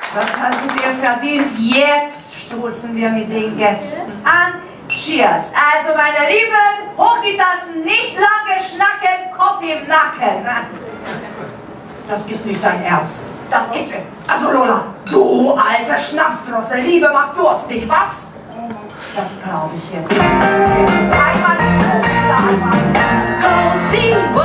Das hattet ihr verdient. Jetzt stoßen wir mit den Gästen an. Cheers. Also, meine Lieben, hoch die Tassen, nicht lange schnacken, Kopf im Nacken. Das ist nicht dein Ernst. Das ist... Also, Lola, du alte Schnapsdrossel, Liebe macht durstig, was? Das glaube ich jetzt. Einmal in einmal.